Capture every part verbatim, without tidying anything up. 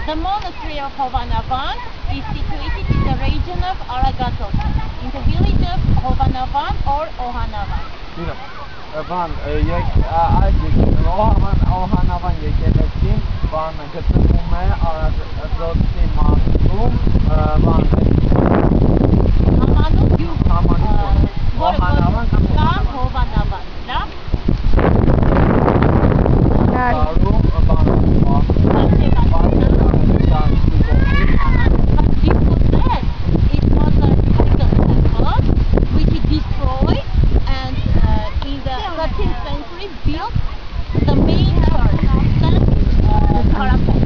The monastery of Hovhanavan is situated in the region of Aragatos, in the village of Hovhanavan or Ohanavan. Van, یک از Hovhanavan Ohanavan եկեղեցին բան գտնվում է Արագածի մարզում, բան Համանուն գյուղ, Ohanavan կամ Hovhanavan, լավ։ Դարում բան built the main church, Saint Parapet.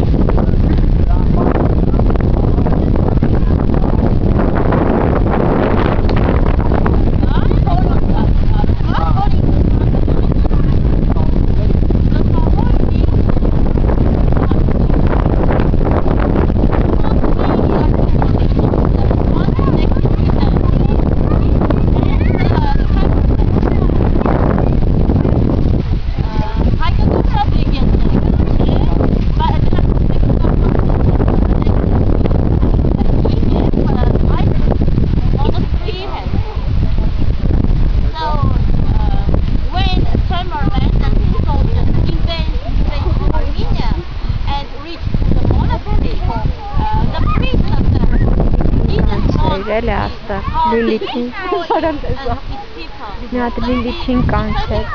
Asta, Lilikin, ne adı Lilikin concept.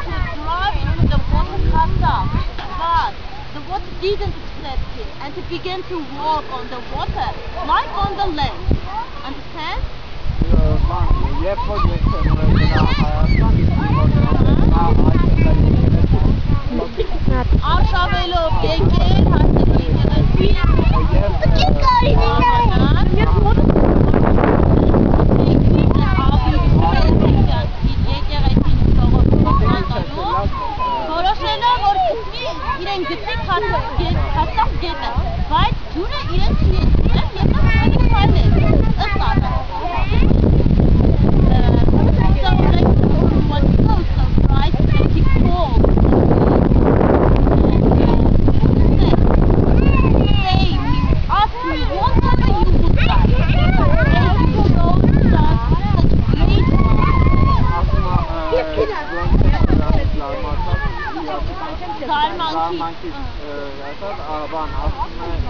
But the water didn't accept him and he began to walk on the water, like on the land. Understand? Բայց ջուրը իրենց իրենց եւ այդպես քայլել ըստանը so like what goes so right and he called say me ask me whatever you would like and you know that such great Zarmanki Բան ասում է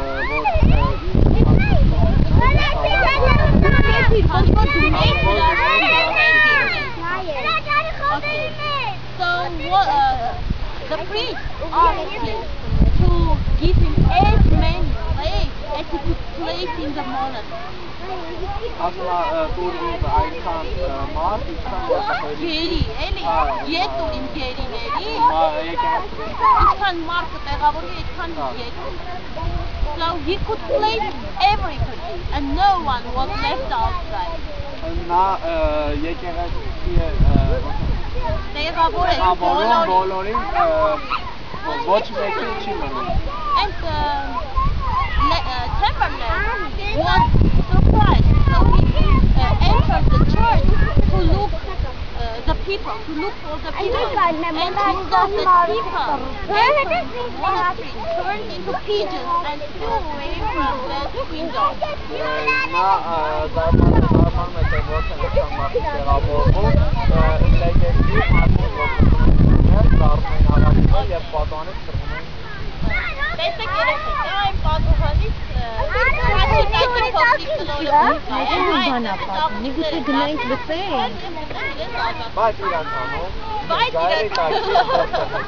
So what, uh, the priest asked him to give him as many slaves as he could place in the monastery. Ասում է դուր ինձ այնքան մարդ, ինչքան Գերի, էլի, ետ դուր իմ գերիների, եկեղեցի ինչքան մարդ կտեղավորի, այդքան ետ դուր։ So he could place everybody and no one was left outside. Նա եկեղեցի Տեղավոր է բոլորին ոչ մեկին չի մնում։ And uh, Chamberlain was surprised, so he uh, entered the church to look uh, the people, to look for the people, and he saw that people entered the monastery, turned into pigeons and flew away from the window. Նա դառնում է թե ոչ են անգամ մարդիկ տեղավորվում, եկեղեցի մարդիկ դառնում են հավաքվել եւ պատանից ծրվում են։ Տեսեք երեխեք, այն պատուհանից հաչիկայքի փոքրիկ կլորը Մի գուցե գնանք լսենք։ Բայց իրականում Բայց իրականում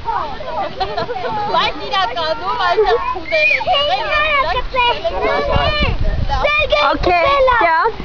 Բայց իրականում այդտեղ փուլեր է եղել Okay, yeah.